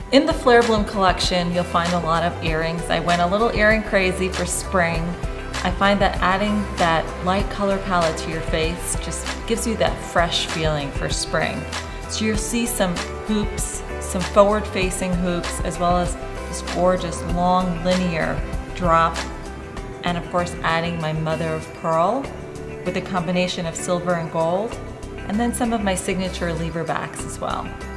In the Fleur Bloom collection, you'll find a lot of earrings. I went a little earring crazy for spring. I find that adding that light color palette to your face just gives you that fresh feeling for spring. So you'll see some hoops, some forward-facing hoops, as well as this gorgeous long linear drop. And of course, adding my mother of pearl with a combination of silver and gold, and then some of my signature lever backs as well.